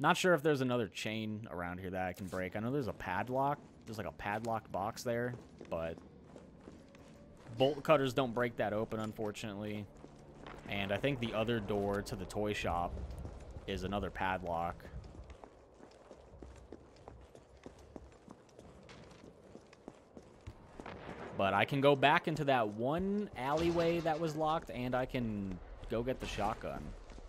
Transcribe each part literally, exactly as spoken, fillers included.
Not sure if there's another chain around here that I can break. I know there's a padlock. There's like a padlocked box there, but bolt cutters don't break that open, unfortunately. And I think the other door to the toy shop is another padlock. But I can go back into that one alleyway that was locked, and I can go get the shotgun.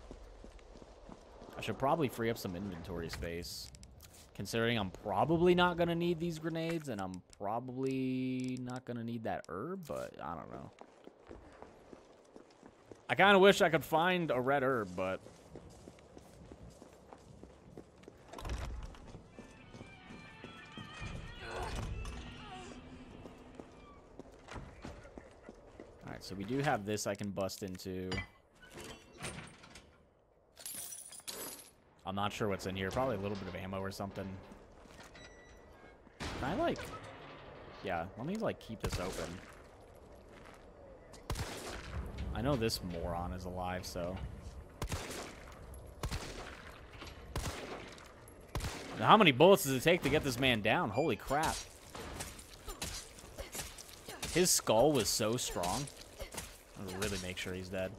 I should probably free up some inventory space, considering I'm probably not going to need these grenades, and I'm probably not going to need that herb, but I don't know. I kind of wish I could find a red herb, but... Alright, so we do have this I can bust into. I'm not sure what's in here. Probably a little bit of ammo or something. Can I, like... Yeah, let me, like, keep this open. I know this moron is alive, so... Now, how many bullets does it take to get this man down? Holy crap. His skull was so strong. I'll really make sure he's dead.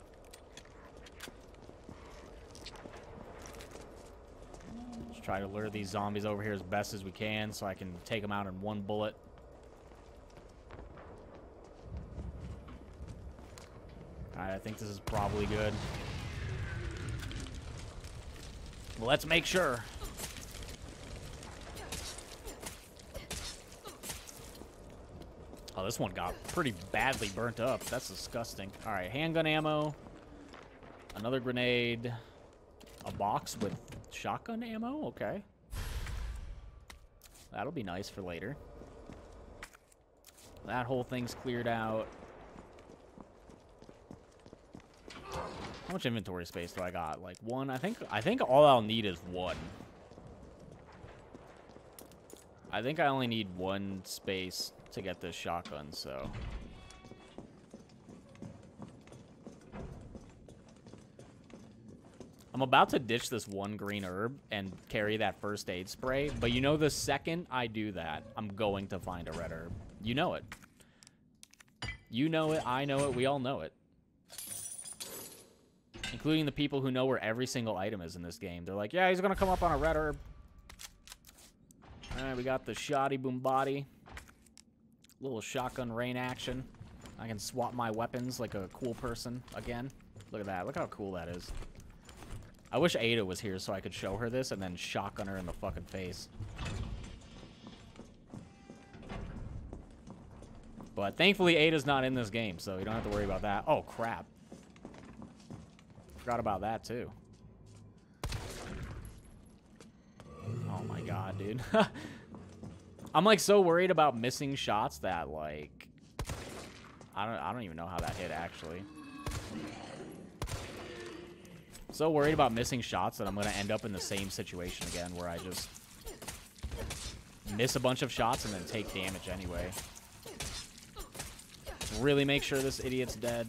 Let's try to lure these zombies over here as best as we can so I can take them out in one bullet. Alright, I think this is probably good. Well, let's make sure. Oh, this one got pretty badly burnt up. That's disgusting. Alright, handgun ammo. Another grenade. A box with shotgun ammo? Okay. That'll be nice for later. That whole thing's cleared out. How much inventory space do I got? Like one? I think I think all I'll need is one. I think I only need one space to get this shotgun, so. I'm about to ditch this one green herb and carry that first aid spray, but you know the second I do that, I'm going to find a red herb. You know it. You know it, I know it, we all know it. Including the people who know where every single item is in this game. They're like, yeah, he's gonna come up on a red herb. Alright, we got the shoddy boom body. Little shotgun rain action. I can swap my weapons like a cool person again. Look at that. Look how cool that is. I wish Ada was here so I could show her this and then shotgun her in the fucking face. But thankfully Ada's not in this game, so you don't have to worry about that. Oh, crap. Forgot about that, too. Oh, my God, dude. I'm, like, so worried about missing shots that, like... I don't, I don't even know how that hit, actually. So worried about missing shots that I'm going to end up in the same situation again where I just miss a bunch of shots and then take damage anyway. Really make sure this idiot's dead.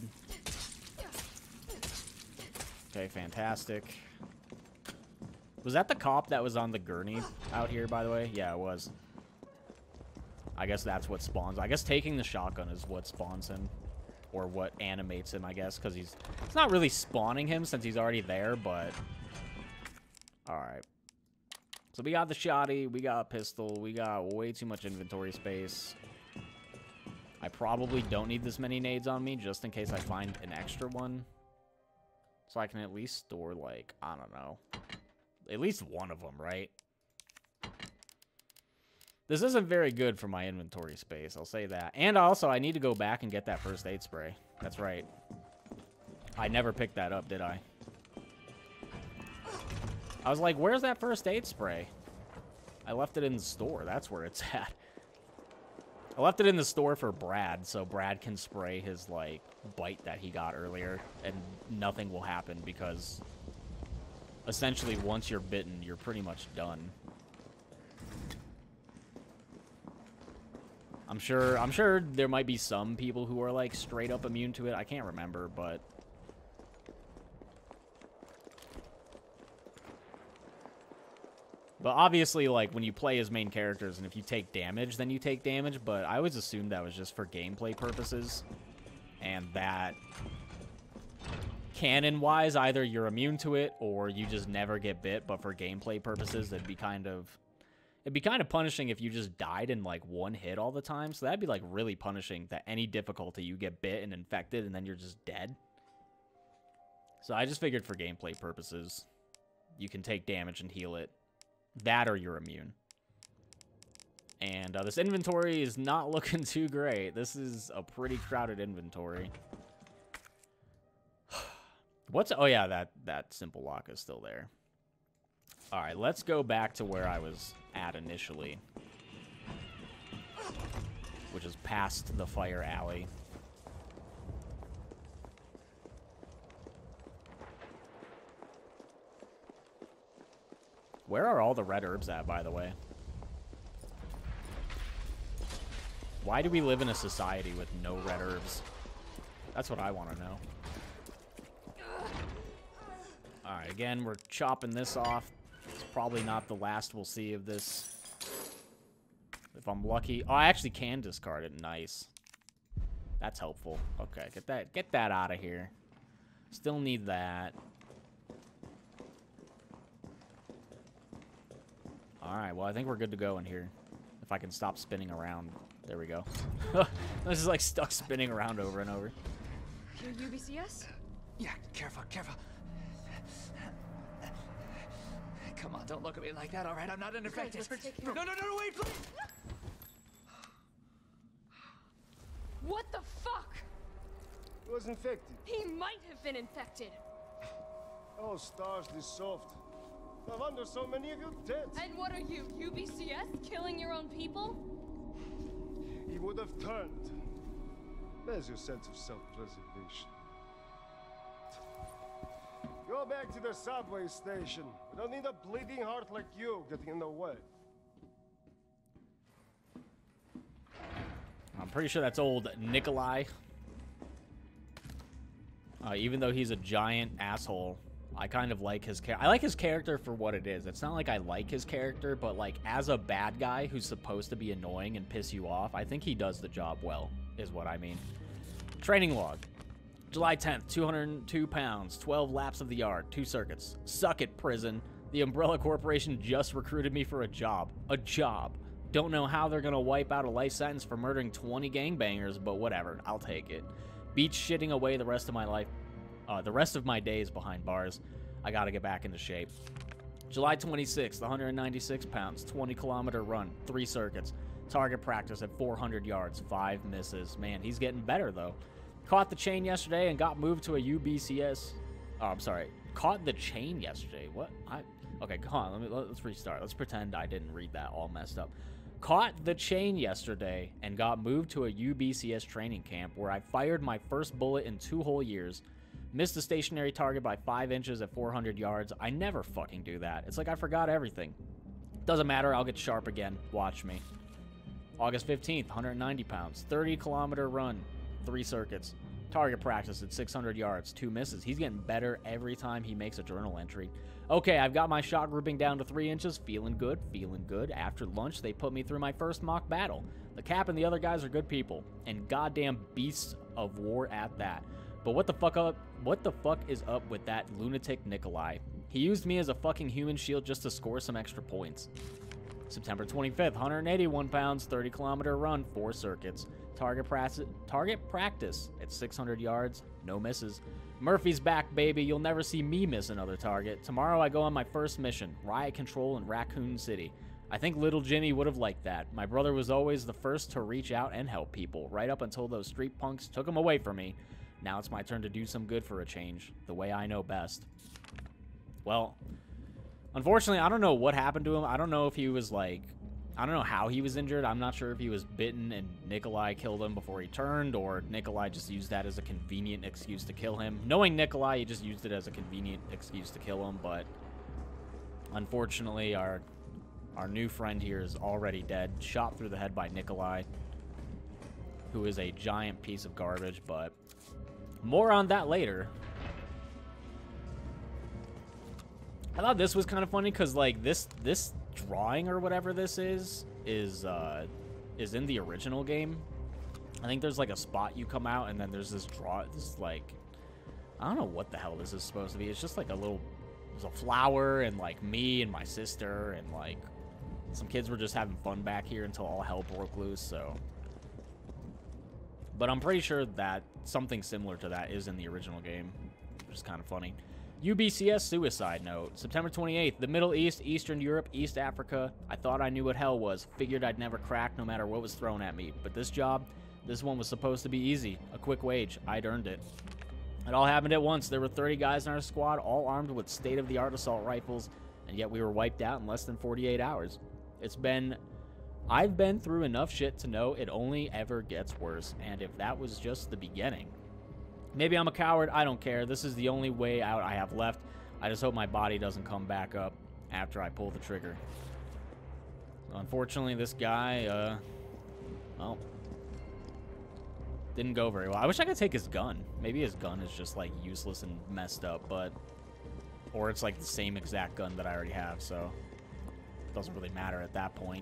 Okay, fantastic. Was that the cop that was on the gurney out here, by the way? Yeah, it was. I guess that's what spawns. I guess taking the shotgun is what spawns him. Or what animates him, I guess, because he's... It's not really spawning him since he's already there, but... Alright. So we got the shotty, we got a pistol, we got way too much inventory space. I probably don't need this many nades on me, just in case I find an extra one. So I can at least store, like, I don't know. At least one of them, right? This isn't very good for my inventory space, I'll say that. And also, I need to go back and get that first aid spray. That's right. I never picked that up, did I? I was like, where's that first aid spray? I left it in the store. That's where it's at. I left it in the store for Brad, so Brad can spray his, like, bite that he got earlier, and nothing will happen because, essentially, once you're bitten, you're pretty much done. I'm sure, I'm sure there might be some people who are, like, straight up immune to it. I can't remember, but... But obviously, like, when you play as main characters, and if you take damage, then you take damage. But I always assumed that was just for gameplay purposes. And that, canon-wise, either you're immune to it, or you just never get bit. But for gameplay purposes, it'd be kind of... It'd be kind of punishing if you just died in, like, one hit all the time. So that'd be, like, really punishing that any difficulty you get bit and infected, and then you're just dead. So I just figured for gameplay purposes, you can take damage and heal it. That or you're immune. And uh, this inventory is not looking too great. This is a pretty crowded inventory. What's... Oh, yeah, that, that simple lock is still there. All right, let's go back to where I was at initially, which is past the fire alley. Where are all the red herbs at, by the way? Why do we live in a society with no red herbs? That's what I want to know. Alright, again, we're chopping this off. It's probably not the last we'll see of this. If I'm lucky. Oh, I actually can discard it. Nice. That's helpful. Okay, get that, get that out of here. Still need that. Alright, well, I think we're good to go in here. If I can stop spinning around. There we go. This is like stuck spinning around over and over. You're U B C S? Yeah, careful, careful. Come on, don't look at me like that, all right? I'm not infected. Okay, no, no, no, no, wait, please! What the fuck? He was infected. He might have been infected. Oh, stars, this soft. No wonder so many of you dead. And what are you, U B C S? Killing your own people? He would have turned. There's your sense of self-preservation. Go back to the subway station. We don't need a bleeding heart like you getting in the way. I'm pretty sure that's old Nikolai. Uh, even though he's a giant asshole, I kind of like his character. I like his character for what it is. It's not like I like his character, but like as a bad guy who's supposed to be annoying and piss you off, I think he does the job well, is what I mean. Training log. July tenth, two hundred two pounds, twelve laps of the yard, two circuits. Suck it, prison. The Umbrella Corporation just recruited me for a job. A job. Don't know how they're gonna wipe out a life sentence for murdering twenty gangbangers, but whatever, I'll take it. Beach shitting away the rest of my life, uh, the rest of my days behind bars. I gotta get back into shape. July twenty-sixth, one hundred ninety-six pounds, twenty kilometer run, three circuits. Target practice at four hundred yards, five misses. Man, he's getting better though. Caught the chain yesterday and got moved to a U B C S. Oh, I'm sorry. Caught the chain yesterday. What? I okay. Come on. Let me let's restart. Let's pretend I didn't read that all messed up. Caught the chain yesterday and got moved to a U B C S training camp where I fired my first bullet in two whole years. Missed a stationary target by five inches at four hundred yards. I never fucking do that. It's like I forgot everything. Doesn't matter. I'll get sharp again. Watch me. August fifteenth, one hundred ninety pounds, thirty kilometer run, three circuits. Target practice at six hundred yards, two misses. He's getting better every time he makes a journal entry. Okay, I've got my shot grouping down to three inches. Feeling good, feeling good. After lunch, they put me through my first mock battle. The Cap and the other guys are good people, and goddamn beasts of war at that. But what the fuck up? What the fuck is up with that lunatic Nikolai? He used me as a fucking human shield just to score some extra points. September twenty-fifth, one hundred eighty-one pounds, thirty kilometer run, four circuits. Target, prac- target practice at six hundred yards, no misses. Murphy's back, baby. You'll never see me miss another target. Tomorrow I go on my first mission, riot control in Raccoon City. I think little Jimmy would have liked that. My brother was always the first to reach out and help people, right up until those street punks took him away from me. Now it's my turn to do some good for a change, the way I know best. Well, unfortunately, I don't know what happened to him. I don't know if he was like... I don't know how he was injured. I'm not sure if he was bitten and Nikolai killed him before he turned, or Nikolai just used that as a convenient excuse to kill him. Knowing Nikolai, he just used it as a convenient excuse to kill him, but unfortunately, our our new friend here is already dead, shot through the head by Nikolai, who is a giant piece of garbage, but more on that later. I thought this was kind of funny because, like, this this drawing or whatever this is is uh, is in the original game. I think there's like a spot you come out and then there's this draw. This like I don't know what the hell this is supposed to be. It's just like a little. There's a flower and like me and my sister and like some kids were just having fun back here until all hell broke loose. So, but I'm pretty sure that something similar to that is in the original game, which is kind of funny. U B C S suicide note. September twenty-eighth. The Middle East, Eastern Europe, East Africa. I thought I knew what hell was. Figured I'd never crack no matter what was thrown at me. But this job, this one was supposed to be easy. A quick wage. I'd earned it. It all happened at once. There were thirty guys in our squad, all armed with state-of-the-art assault rifles, and yet we were wiped out in less than forty-eight hours. It's been... I've been through enough shit to know it only ever gets worse, and if that was just the beginning... Maybe I'm a coward. I don't care. This is the only way out I have left. I just hope my body doesn't come back up after I pull the trigger. Unfortunately, this guy, uh... well... didn't go very well. I wish I could take his gun. Maybe his gun is just, like, useless and messed up, but... Or it's, like, the same exact gun that I already have, so... It doesn't really matter at that point.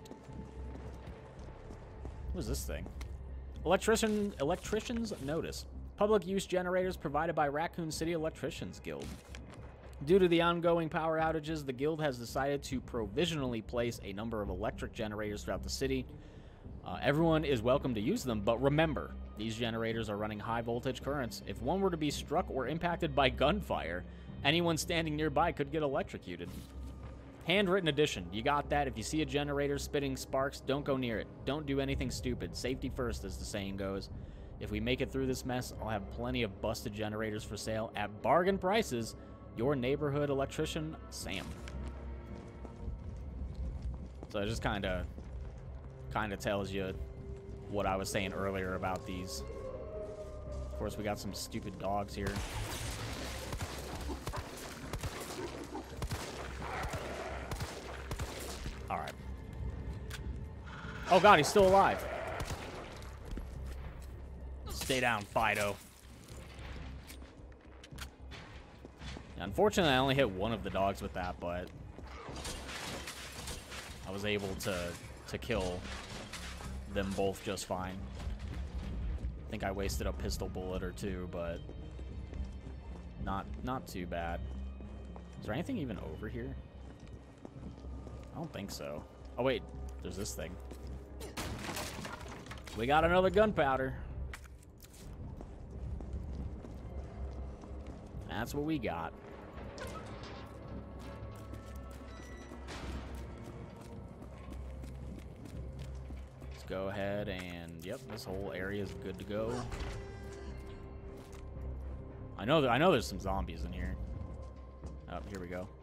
What is this thing? Electrician... Electrician's notice. Public use generators provided by Raccoon City Electricians Guild. Due to the ongoing power outages, the guild has decided to provisionally place a number of electric generators throughout the city. Uh, everyone is welcome to use them, but remember, these generators are running high voltage currents. If one were to be struck or impacted by gunfire, anyone standing nearby could get electrocuted. Handwritten edition. You got that? If you see a generator spitting sparks, don't go near it. Don't do anything stupid. Safety first, as the saying goes. If we make it through this mess, I'll have plenty of busted generators for sale at bargain prices. Your neighborhood electrician, Sam. So it just kind of kind of tells you what I was saying earlier about these. Of course, we got some stupid dogs here. All right. Oh, God, he's still alive. Stay down, Fido. Unfortunately, I only hit one of the dogs with that, but I was able to to kill them both just fine. I think I wasted a pistol bullet or two, but not not too bad. Is there anything even over here? I don't think so. Oh wait, there's this thing. We got another gunpowder. That's what we got. Let's go ahead and, yep, this whole area is good to go. I know that I know there's some zombies in here. Oh, here we go.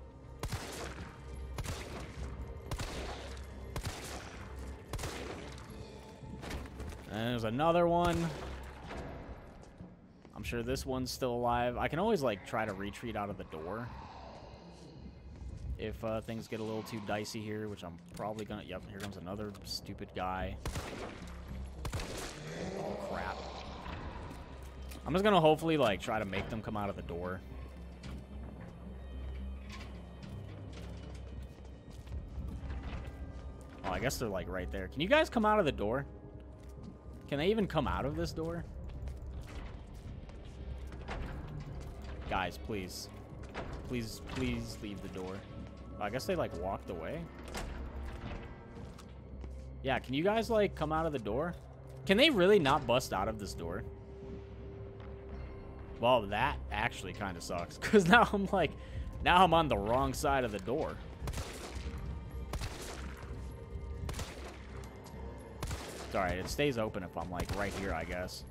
And there's another one. I'm sure this one's still alive. I can always, like, try to retreat out of the door if uh, things get a little too dicey here, which I'm probably gonna... Yep, here comes another stupid guy. Oh, crap. I'm just gonna hopefully, like, try to make them come out of the door. Oh, I guess they're, like, right there. Can you guys come out of the door? Can they even come out of this door? Guys, please. Please, please leave the door. Oh, I guess they, like, walked away. Yeah, can you guys, like, come out of the door? Can they really not bust out of this door? Well, that actually kind of sucks. Because now I'm, like, now I'm on the wrong side of the door. It's alright, it stays open if I'm, like, right here, I guess.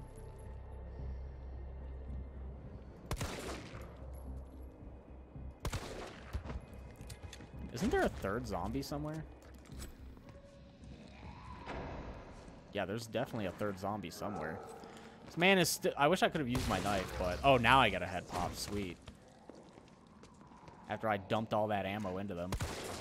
Isn't there a third zombie somewhere? Yeah, there's definitely a third zombie somewhere. This man is still... I wish I could have used my knife, but... Oh, now I got a head pop. Sweet. After I dumped all that ammo into them.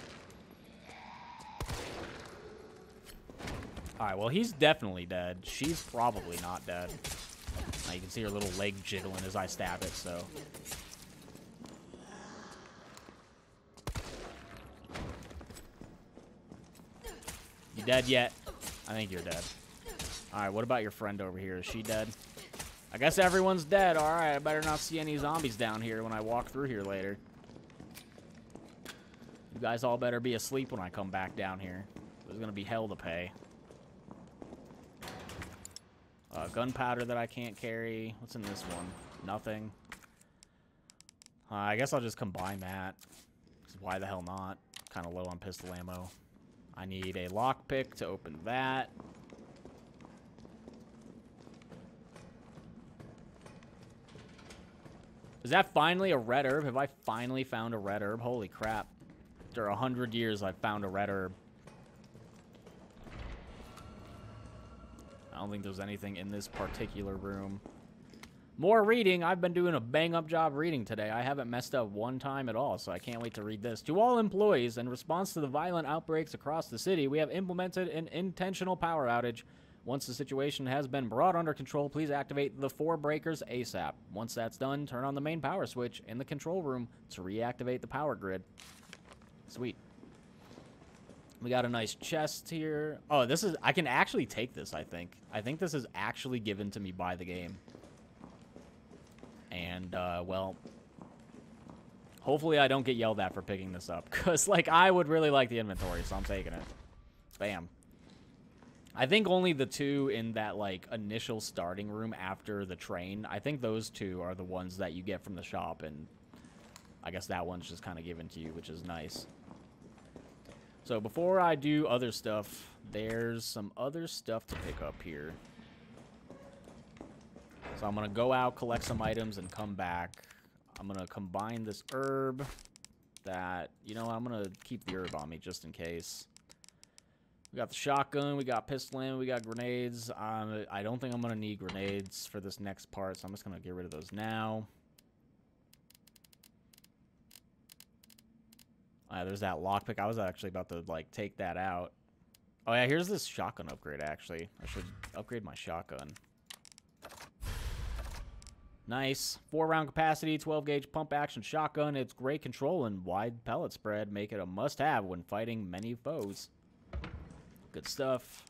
Alright, well, he's definitely dead. She's probably not dead. Now you can see her little leg jiggling as I stab it, so... You dead yet? I think you're dead. Alright, what about your friend over here? Is she dead? I guess everyone's dead. Alright, I better not see any zombies down here when I walk through here later. You guys all better be asleep when I come back down here. There's gonna be hell to pay. Uh, gunpowder that I can't carry. What's in this one? Nothing. Uh, I guess I'll just combine that. 'Cause why the hell not? Kind of low on pistol ammo. I need a lockpick to open that. Is that finally a red herb? Have I finally found a red herb? Holy crap. After a hundred years, I've found a red herb. I don't think there's anything in this particular room. More reading. I've been doing a bang-up job reading today. I haven't messed up one time at all, so I can't wait to read this. To all employees, in response to the violent outbreaks across the city, we have implemented an intentional power outage. Once the situation has been brought under control, please activate the four breakers ASAP. Once that's done, turn on the main power switch in the control room to reactivate the power grid. Sweet. We got a nice chest here. Oh, this is... I can actually take this, I think. I think this is actually given to me by the game. And, uh, well... hopefully I don't get yelled at for picking this up. Because, like, I would really like the inventory, so I'm taking it. Bam. I think only the two in that, like, initial starting room after the train, I think those two are the ones that you get from the shop, and I guess that one's just kind of given to you, which is nice. So before I do other stuff, there's some other stuff to pick up here. So I'm going to go out, collect some items, and come back. I'm going to combine this herb that, you know, I'm going to keep the herb on me just in case. We got the shotgun, we got pistol ammo, we got grenades. Um, I don't think I'm going to need grenades for this next part, so I'm just going to get rid of those now. Uh, there's that lockpick. I was actually about to, like, take that out. Oh, yeah, here's this shotgun upgrade, actually. I should upgrade my shotgun. Nice. four round capacity, twelve gauge pump action shotgun. It's great control and wide pellet spread. Make it a must-have when fighting many foes. Good stuff.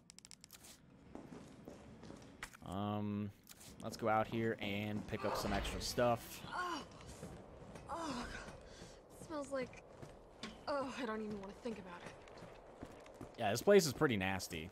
Um, let's go out here and pick up some extra stuff. Oh, oh, it smells like... Oh, I don't even want to think about it. Yeah, this place is pretty nasty.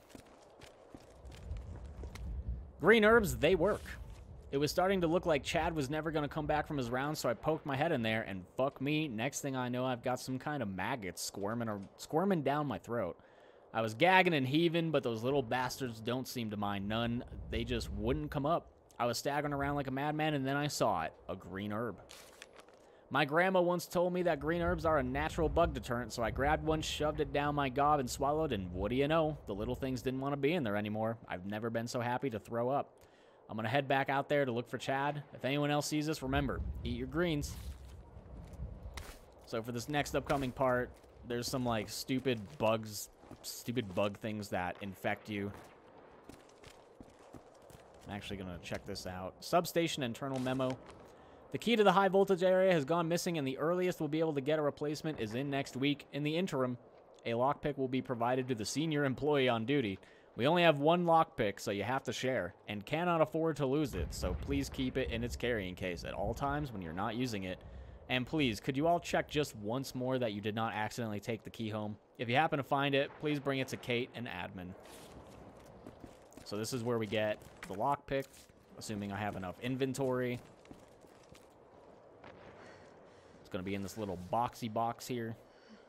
Green herbs, they work. It was starting to look like Chad was never going to come back from his round, so I poked my head in there, and fuck me, next thing I know, I've got some kind of maggots squirming, or squirming down my throat. I was gagging and heaving, but those little bastards don't seem to mind none. They just wouldn't come up. I was staggering around like a madman, and then I saw it, a green herb. My grandma once told me that green herbs are a natural bug deterrent, so I grabbed one, shoved it down my gob, and swallowed, and what do you know? The little things didn't want to be in there anymore. I've never been so happy to throw up. I'm going to head back out there to look for Chad. If anyone else sees this, remember, eat your greens. So for this next upcoming part, there's some, like, stupid bugs, stupid bug things that infect you. I'm actually going to check this out. Substation internal memo. The key to the high voltage area has gone missing, and the earliest we'll be able to get a replacement is in next week. In the interim, a lockpick will be provided to the senior employee on duty. We only have one lockpick, so you have to share, and cannot afford to lose it, so please keep it in its carrying case at all times when you're not using it. And please, could you all check just once more that you did not accidentally take the key home? If you happen to find it, please bring it to Kate and admin. So this is where we get the lockpick, assuming I have enough inventory. It's going to be in this little boxy box here.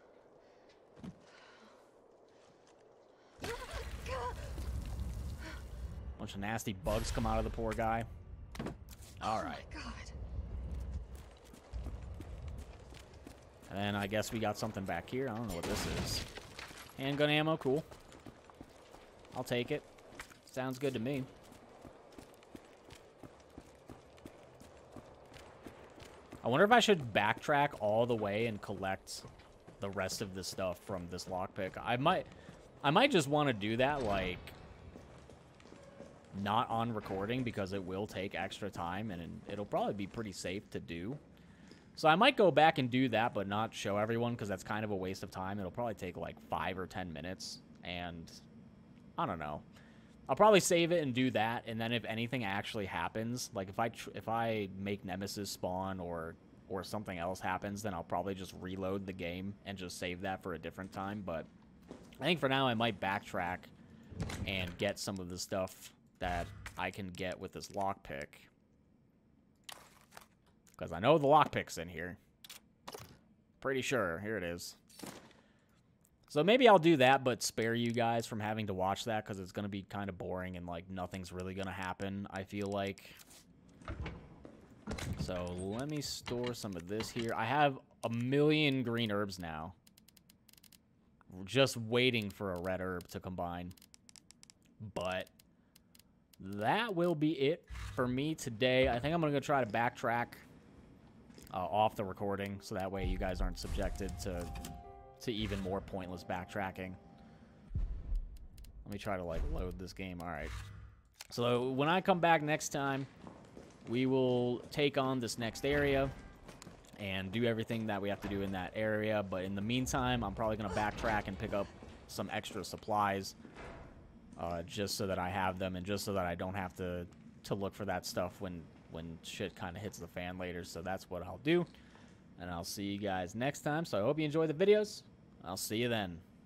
Bunch of nasty bugs come out of the poor guy. All right. Oh my God. And then I guess we got something back here. I don't know what this is. Handgun ammo, cool. I'll take it. Sounds good to me. I wonder if I should backtrack all the way and collect the rest of this stuff from this lockpick. I might, I might just want to do that, like, not on recording, because it will take extra time, and it'll probably be pretty safe to do. So I might go back and do that, but not show everyone, because that's kind of a waste of time. It'll probably take, like, five or ten minutes, and I don't know. I'll probably save it and do that, and then if anything actually happens, like if I tr if I make Nemesis spawn or or something else happens, then I'll probably just reload the game and just save that for a different time. But I think for now I might backtrack and get some of the stuff that I can get with this lockpick, because I know the lockpick's in here. Pretty sure. Here it is. So maybe I'll do that, but spare you guys from having to watch that, because it's going to be kind of boring and, like, nothing's really going to happen, I feel like. So let me store some of this here. I have a million green herbs now. We're just waiting for a red herb to combine. But that will be it for me today. I think I'm going to go try to backtrack uh, off the recording, so that way you guys aren't subjected to... to even more pointless backtracking. Let me try to, like, load this game. All right. So when I come back next time, we will take on this next area and do everything that we have to do in that area. But in the meantime, I'm probably going to backtrack and pick up some extra supplies uh, just so that I have them and just so that I don't have to, to look for that stuff when, when shit kind of hits the fan later. So that's what I'll do. And I'll see you guys next time. So I hope you enjoy the videos. I'll see you then.